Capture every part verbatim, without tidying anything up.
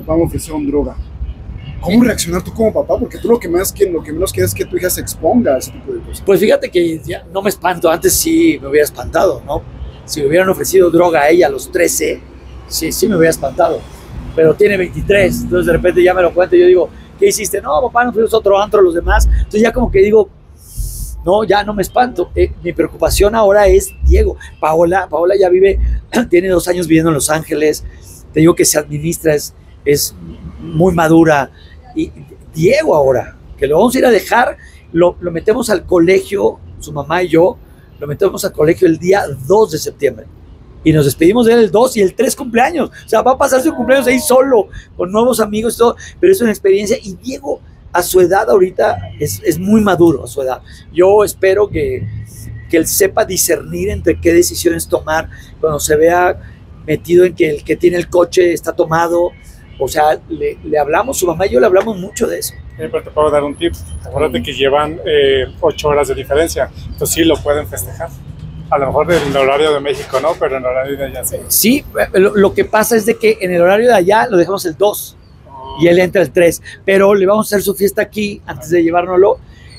papá me ofrecieron droga. ¿Cómo reaccionar tú como papá? Porque tú lo que, más, lo que menos quieres es que tu hija se exponga a ese tipo de cosas. Pues fíjate que ya no me espanto, antes sí me hubiera espantado, ¿no? Si me hubieran ofrecido droga a ella a los trece, sí, sí me hubiera espantado. Pero tiene veintitrés, entonces de repente ya me lo cuento y yo digo, ¿qué hiciste? No, papá, nos fuimos a otro antro los demás. Entonces ya como que digo, no, ya no me espanto. Eh, mi preocupación ahora es Diego. Paola, Paola ya vive, tiene dos años viviendo en Los Ángeles. Te digo que se administra, es, es muy madura. Y Diego ahora, que lo vamos a ir a dejar, lo, lo metemos al colegio, su mamá y yo, lo metemos al colegio el día dos de septiembre. Y nos despedimos de él el dos y el tres cumpleaños. O sea, va a pasar su cumpleaños ahí solo, con nuevos amigos y todo, pero es una experiencia. Y Diego, a su edad ahorita, es, es muy maduro a su edad. Yo espero que, que él sepa discernir entre qué decisiones tomar cuando se vea metido en que el que tiene el coche está tomado. O sea, le, le hablamos, su mamá y yo le hablamos mucho de eso. Eh, pero te puedo dar un tip. Acuérdate que llevan eh, ocho horas de diferencia. Entonces sí lo pueden festejar. A lo mejor en el horario de México no, pero en el horario de allá sí. Sí, lo, lo que pasa es de que en el horario de allá lo dejamos el dos oh. y él entra el tres. Pero le vamos a hacer su fiesta aquí antes de llevárnoslo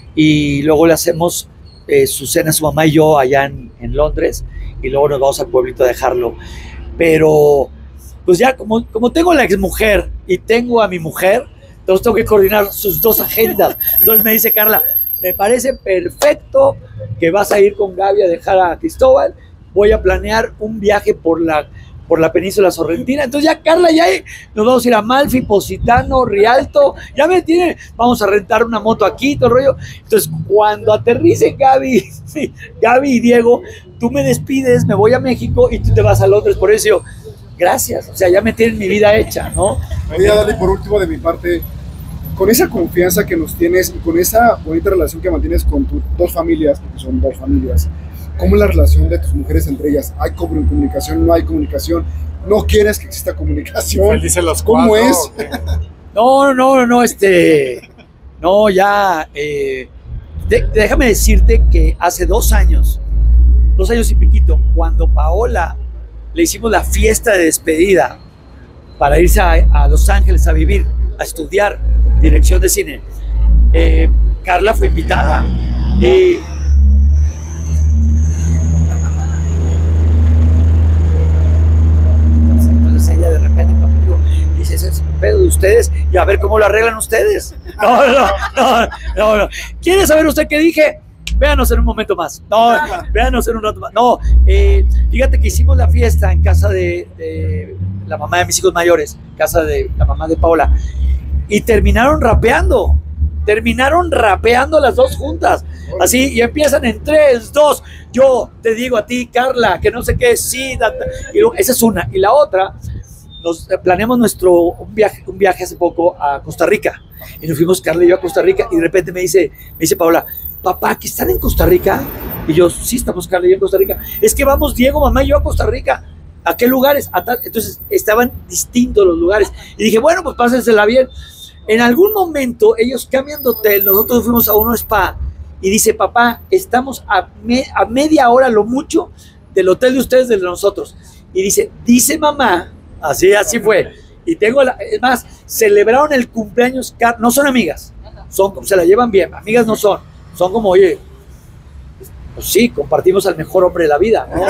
y luego le hacemos eh, su cena, su mamá y yo allá en, en Londres y luego nos vamos al pueblito a dejarlo. Pero pues ya como, como tengo a la exmujer y tengo a mi mujer, entonces tengo que coordinar sus dos agendas. Entonces me dice Carla, me parece perfecto que vas a ir con Gaby a dejar a Cristóbal, voy a planear un viaje por la, por la península sorrentina. Entonces ya Carla, ya nos vamos a ir a Malfi, Positano, Rialto, ya me tiene, vamos a rentar una moto aquí, todo el rollo. Entonces cuando aterricen Gaby, sí, Gaby y Diego, tú me despides, me voy a México y tú te vas a Londres. Por eso yo, gracias, o sea, ya me tienen mi vida hecha, ¿no? Voy a darle por último de mi parte, con esa confianza que nos tienes y con esa bonita relación que mantienes con tus dos familias, porque son dos familias, ¿cómo es la relación de tus mujeres entre ellas? ¿Hay comunicación? ¿No hay comunicación? ¿No quieres que exista comunicación? Él dice los ¿Cómo cuatro, es? No, no, no, no, este, no, ya, eh, de, déjame decirte que hace dos años, dos años y piquito, cuando Paola le hicimos la fiesta de despedida para irse a, a Los Ángeles a vivir, a estudiar dirección de cine, eh, Carla fue invitada y entonces ella de repente conmigo dice, ese es el pedo de ustedes y a ver cómo lo arreglan ustedes. No, no, no, no, no. ¿Quiere saber usted qué dije? Véanos en un momento más. No, véanos en un rato más. No, eh, fíjate que hicimos la fiesta en casa de, de la mamá de mis hijos mayores, casa de la mamá de Paola, y terminaron rapeando. Terminaron rapeando las dos juntas. Así, y empiezan en tres, dos. Yo te digo a ti, Carla, que no sé qué, sí. Da, da. Y luego, esa es una. Y la otra, nos planeamos nuestro un viaje, un viaje hace poco a Costa Rica. Y nos fuimos, Carla y yo, a Costa Rica. Y de repente me dice, me dice Paola, papá, ¿que están en Costa Rica? Y yo, sí, estamos Carla y yo en Costa Rica. Es que vamos Diego, mamá y yo a Costa Rica. ¿A qué lugares? A tal. Entonces estaban distintos los lugares. Y dije, bueno, pues pásensela bien. En algún momento ellos cambian de hotel, nosotros fuimos a un spa y dice, papá, estamos a, me, a media hora lo mucho del hotel de ustedes, de nosotros. Y dice, dice mamá, así, así fue. Y tengo, la, es más, celebraron el cumpleaños, no son amigas, son, se la llevan bien, amigas no son, son como, oye, pues sí, compartimos al mejor hombre de la vida, ¿no?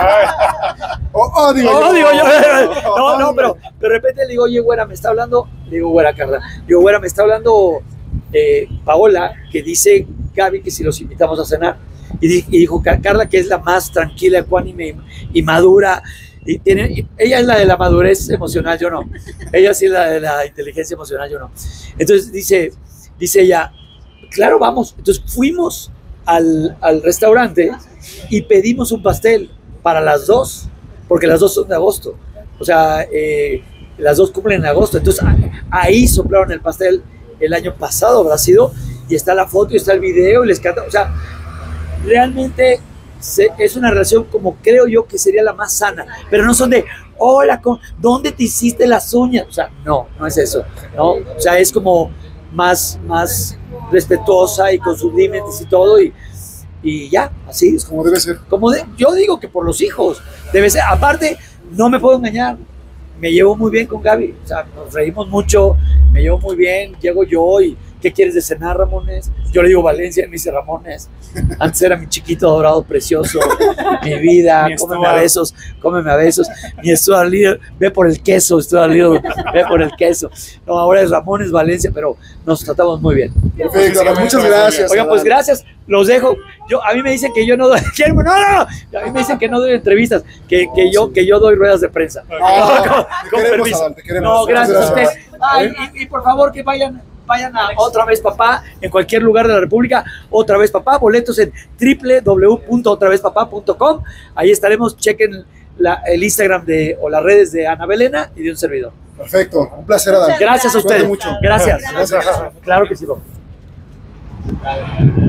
Oh, oh, digo no, yo. digo yo, no, no, pero, pero de repente le digo, oye, güera, me está hablando, le digo, güera, Carla, digo, güera, me está hablando eh, Paola, que dice Gaby que si los invitamos a cenar, y, di, y dijo Carla que es la más tranquila, ecuánime y, y madura, y tiene, y ella es la de la madurez emocional, yo no, ella sí es la de la inteligencia emocional, yo no. Entonces dice, dice ella, claro, vamos. Entonces fuimos al, al restaurante y pedimos un pastel para las dos, porque las dos son de agosto, o sea, eh, las dos cumplen en agosto, entonces ahí soplaron el pastel el año pasado, habrá sido, y está la foto y está el video y les canta, o sea, realmente se, es una relación como creo yo que sería la más sana, pero no son de, hola, ¿dónde te hiciste las uñas? O sea, no, no es eso, ¿no? O sea, es como más, más respetuosa y con sus límites y todo, y Y ya, así es como debe ser. Como de, yo digo que por los hijos debe ser. Aparte, no me puedo engañar. me llevo muy bien con Gaby, o sea, nos reímos mucho, me llevo muy bien, llego yo y ¿qué quieres de cenar, Ramones? Yo le digo Valencia, me dice Ramones. Antes era mi chiquito dorado precioso, mi vida, Mi cómeme a Stuart. besos, cómeme a besos. Mi Stuart Little, ve por el queso, Stuart Little, ve por el queso. No, ahora es Ramones, Valencia, pero nos tratamos muy bien. Perfecto, Adán, muchas gracias. Oigan, pues Adán. gracias, los dejo. Yo, a mí me dicen que yo no doy, no, no, no, a mí me dicen que no doy entrevistas, que, que, yo, que yo doy ruedas de prensa. No, con, te con queremos, permiso. Adán, te queremos. No, gracias a Muchas usted. Ay, y, y por favor que vayan, vayan a Otra Vez Papá en cualquier lugar de la República. Otra Vez Papá, boletos en doble u doble u doble u punto otra vez papá punto com. Ahí estaremos, chequen la, el Instagram de, o las redes de Ana Belena y de un servidor. Perfecto, un placer, Adán. Gracias a Cuídate ustedes. mucho. Gracias. Gracias. Claro que sí, Bob.